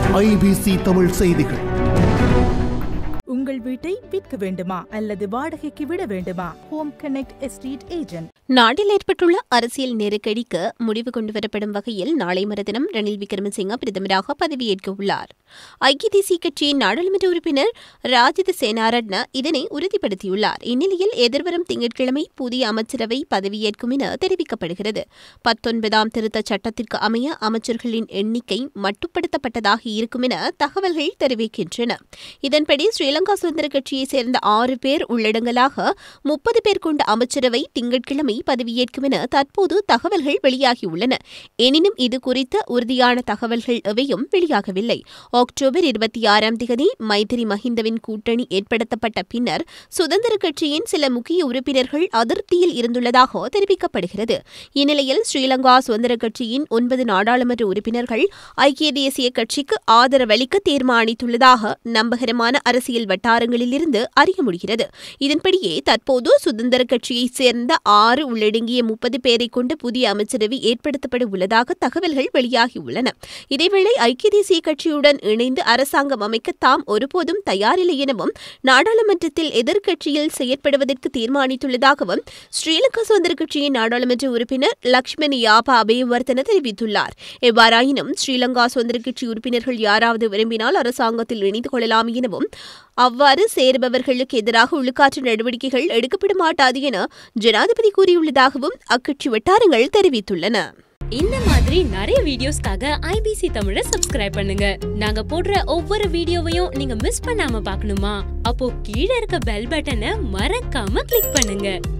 IBC Tamil செய்திகள். உங்கள் வீட்டை விற்க வேண்டுமா அல்லது வாடகைக்கு விட வேண்டுமா? Home connect estate agent. நாட்டில் ஏற்பட்டுள்ள அரசியல் நெருக்கடிக்கு முடிவு கொண்டுவரப்படும் வகையில் நாளை மறுதினம் ரணில் விக்ரமசிங்க பிரதமராக பதவியேற்க உள்ளார். ஐக்கிய தேசிய கட்சியின் நாடாளுமன்ற உறுப்பினர் ராஜித சேனாரட்ன இதனை உறுதிப்படுத்தியுள்ளார். இந்நிலையில் எதிர்வரும் திங்கட்கிழமை புதிய அமைச்சரவை பதவியேற்கும் என தெரிவிக்கப்படுகிறது. 19ஆம் திருத்தச் சட்டத்திற்கு அமைய அமைச்சர்களின் எண்ணிக்கை மட்டுப்படுத்தப்பட்டதாக இருக்கும் என தகவல்கள் தெரிவிக்கின்றன. இதன்படி ஸ்ரீலங்கா சுதந்திர கட்சியைச் சேர்ந்த 6 பேர் உள்ளடங்கலாக 30 பேர் கொண்ட அமைச்சரவை திங்கட்கிழமை பதவியேற்கும் என தற்போது தகவல்கள் வெளியாகியுள்ளன. எனினும் இது குறித்த உறுதியான தகவல்கள் எவையும் வெளியாகவில்லை. அக்டோபர் 26ஆம் தேதி மைத்திரி மஹிந்தவின் கூட்டணி ஏற்படுத்தப்பட்ட பின்னர் சுதந்திர கட்சியின் சில முக்கிய உறுப்பினர்கள் அதிருப்தியில் இருந்துள்ளதாக தெரிவிக்கப்படுகிறது. இந்நிலையில் ஸ்ரீலங்கா சுதந்திர கட்சியின் 9 நாடாளுமன்ற உறுப்பினர்கள் ஐக்கிய தேசிய கட்சிக்கு ஆதரவளிக்க தீர்மானித்துள்ளதாக நம்பகரமான அரசியல் வட்டாரங்களிலிருந்து அறிய முடிகிறது. இதன்படியே தற்போது சுதந்திர கட்சியைச் சேர்ந்த 6 உள்ளடங்கிய 30 பேரை கொண்ட புதிய அமைச்சரவை ஏற்படுத்தப்பட உள்ளதாக தகவல்கள் வெளியாகியுள்ளன. இதேவேளை ஐக்கிய தேசிய கட்சியுடன் இணைந்து அரசாங்கம் அமைக்க தாம் ஒருபோதும் தயாரில்லை எனவும் நாடாளுமன்றத்தில் எதிர்க்கட்சியில் செயற்படுவதற்கு தீர்மானித்துள்ளதாகவும் ஸ்ரீலங்கா சுதந்திர கட்சியின் நாடாளுமன்ற உறுப்பினர் லக்ஷ்மண் யாபா அபேயவர்தன தெரிவித்துள்ளார். எவ்வாறாயினும் ஸ்ரீலங்கா சுதந்திர கட்சி உறுப்பினர்கள் யாராவது விரும்பினால் அரசாங்கத்தில் இணைந்து கொள்ளலாம் எனவும் அவ்வாறு சேருபவர்களுக்கு எதிராக ஒழுக்காற்று நடவடிக்கைகள் எடுக்கப்பட மாட்டாது என ஜனாதிபதி கூறியுள்ளதாகவும் அக்கட்சி வட்டாரங்கள் தெரிவித்துள்ளன. இந்த மாதிரி நிறைய வீடியோஸ்க்காக ஐபிசி தமிழை சப்ஸ்கிரைப் பண்ணுங்க. நாங்க போடுற ஒவ்வொரு வீடியோவையும் நீங்க மிஸ் பண்ணாம பார்க்கணுமா? அப்போ கீழே இருக்க பெல் பட்டனை மறக்காம கிளிக் பண்ணுங்க.